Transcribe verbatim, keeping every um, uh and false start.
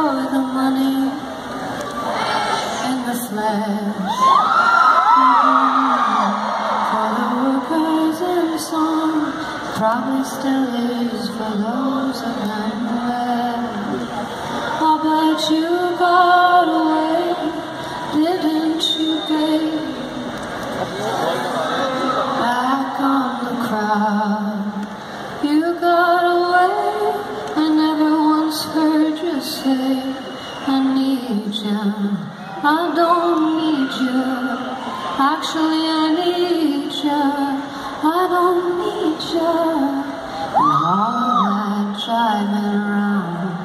for the money and the flash, for the workers and the song, probably still is for those that I'm aware. Oh, but you got away, didn't you, babe? Back on the crowd, you got away. I never once heard you say, I need you, I don't need you. Actually, I need you, I don't need you. And all that driving around